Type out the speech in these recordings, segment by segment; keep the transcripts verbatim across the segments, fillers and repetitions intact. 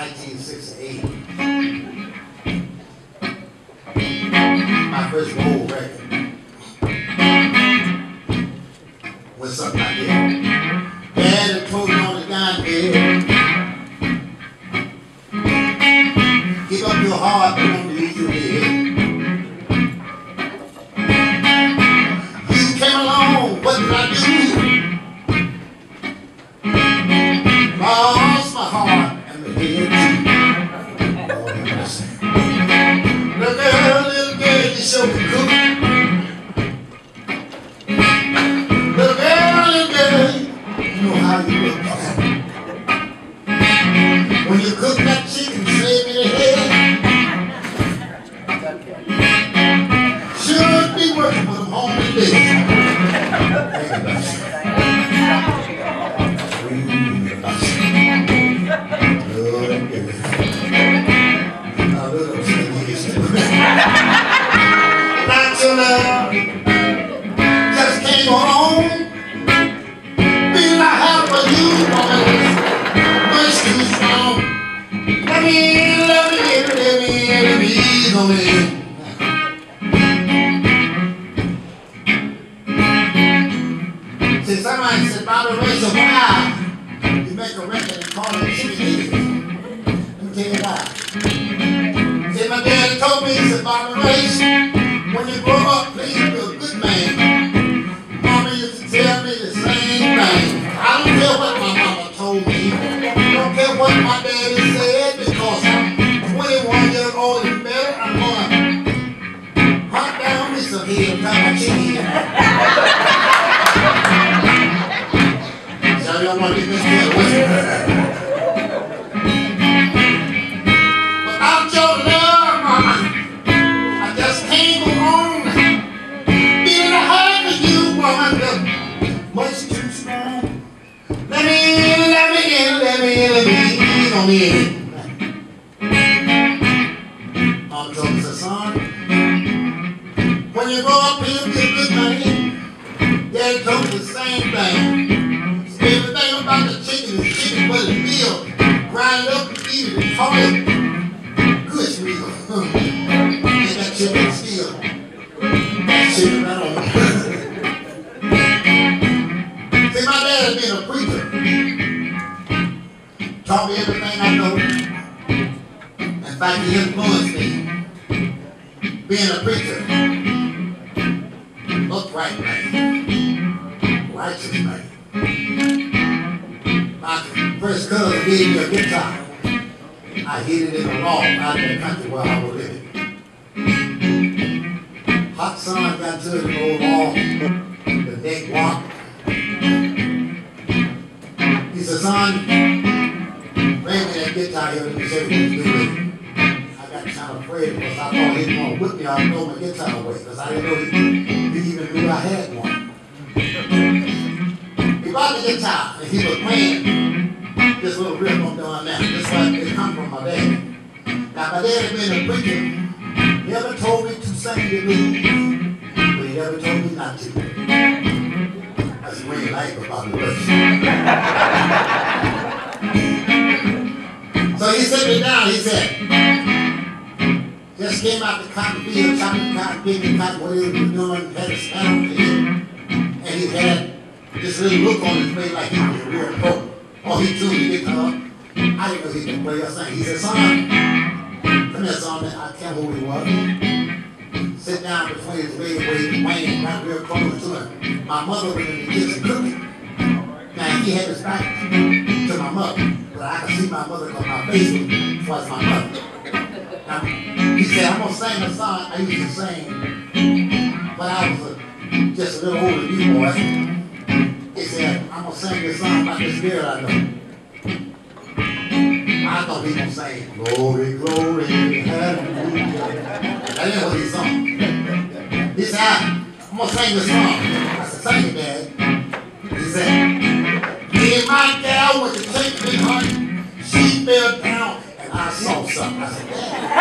nineteen sixty-eight. My first gold record was something like that. Daddy told me on the dime bed, give up your heart, don't lose your head. You came along, what did I do? Lost my heart and the head too. Lord have mercy. Little girl, little girl, you sure can cook. Little girl, little girl, you know how you look. When you cook that chicken, save me the head. Should be working with them home today. Not your love just came on. Feel I have for you, woman, much too strong. Let me, let me, let me, let me ease on it. See, somebody said, Bobby Ray, so why you make a record and call it Chicken Eaters? Let me tell you why. See, my daddy told me, he said, Bobby Ray, when you grow up, please be a good man. Mama used to tell me the same thing. I don't care what my mama told me. I don't care what my daddy said, because I'm twenty-one years old and better. I'm going to hunt down me some head and tie my chicken. So you don't want to get this kid away. Without your love, mama, I just can't go on. Feeling I have for you, woman, much too strong. Let me, let me in, let me in, let me in on me. Mama told me, son, when you grow up, you'll be a good man. Daddy told me the same thing. So everything about the chicken is chicken, but it's meal. Grind it up and eat it and call it good meal. And that chicken still. That chicken right on. See, my dad being a preacher taught me everything I know. In fact, he influenced me. Being a preacher, look right man, righteous man. My first cousin gave me a guitar. I hid it in the lawn out in the country where I was living. Hot sun got to the old lawn, the neck walk. He said, son, bring me that guitar here, let me show you what to do with it. I got kind of afraid because I thought he was going to whip me out and throw my guitar away, because I didn't know he, he even knew I had one. He brought the guitar and he was playing this little rhythm down there. This like it come from my dad. Now my dad being a preacher, never told me to sing the blues, but he never told me not to. That's the way he liked about the verse. So he set me down, he said, just came out the cotton field, chopping cotton, picking cotton, whatever he was doing, had a stand on him, and he had this little look on his face like he was a real pro. Oh, he tuned the guitar up. I didn't know he could play or sing. He said, son, come here, son. I can't hold he was. Sit down between his legs where he was weighing right real close to him. My mother was in the kitchen cooking. Now, he had his back to my mother, but I could see my mother because my face was towards my mother. Now, he said, I'm going to sing a song I used to sing, but I was a, just a little older than you, boy. He said, I'm going to sing this song about this girl I know. I thought he was going to sing, glory, glory, hallelujah. That ain't what he sung. He said, I'm going to sing this song. I said, sing it, Dad. He said, me and my gal went to take me honey. She fell down and I saw something. I said,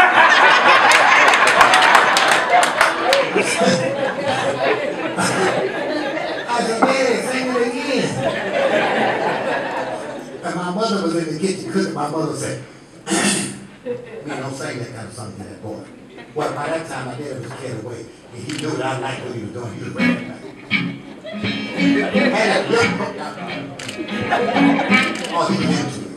Dad. I said, Daddy, sing it again. And my mother was in the kitchen cooking. My mother said, We don't sing that kind of song to that boy. Well, by that time, my dad was carried away. And he knew that I liked what he was doing. He was ready. Had a little book out. Oh, he was into it.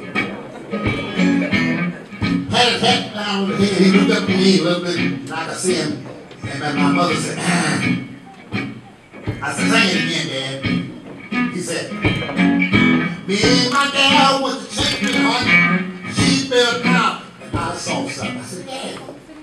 Had his hat down on the head. He looked up at me a little bit, and I could see him. And then my mother said, I said, sing it again, Dad. He said, me and my gal was the chicken hunt. She fell down, and I saw something. I said, Dad.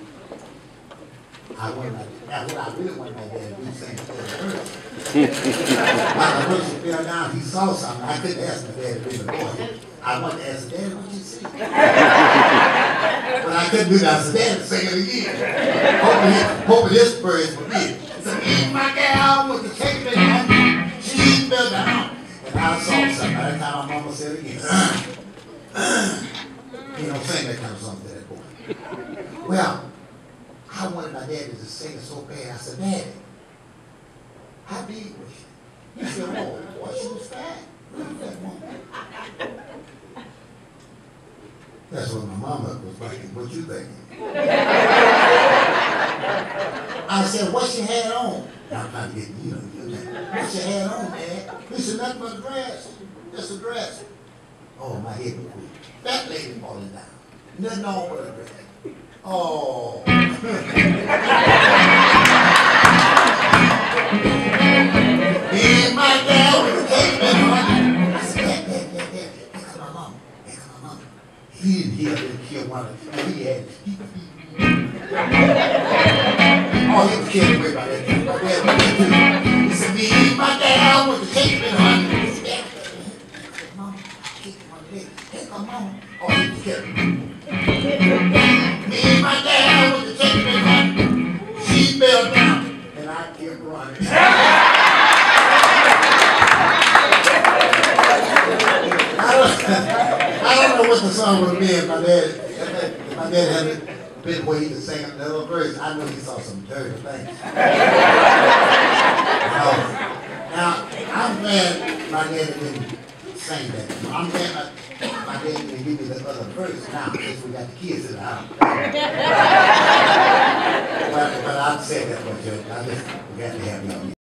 I wanted my, now what I really wanted my dad to do, sing the first. While the person fell down, he saw something. I couldn't ask my dad to bring the boy. I wanted to ask, Dad, what you see? But I couldn't do that. I said, Dad, sing it again. Hoping, hoping this bird is for me. So me and my gal was the chicken hunt. She fell down. And I saw something. By that time, my mama said it again. Uh, uh. You don't sing that kind of song to that boy. Well, I wanted my daddy to sing it so bad. I said, Daddy, how big was she? He said, oh, boy, she was fat. Look at that woman. That's what my mama was thinking. What you thinking? I said, what she had on? I'm trying to get, you know, what she had on, Dad? He said, nothing but a dress. Just a dress. Oh, my head was weak. That lady falling down. Nothing on but a dress. Oh. Me and my dad was taking honey. I said, Dad, Dad, Dad, Dad, here come my mama. Here come my mama. He didn't hear them kill one of them. He had, he, he, oh, he was carried away by that time. My dad was too. He said, me and my dad was taking honey. He said, Dad, Mama, kick my leg. Here come mama. Oh, he was carried away. Me and my dad was the chicken hunt. She fell down, and I kept running. I, don't, I don't know what the song would have been if my dad, if my dad hadn't been where he could sing another verse. I know he saw some dirty things. No. Now, I'm glad my dad didn't sing that. I'm glad my My dad didn't give me the other verse now, since we got the kids in the house. but, but I've said that much, I just got to have y'all.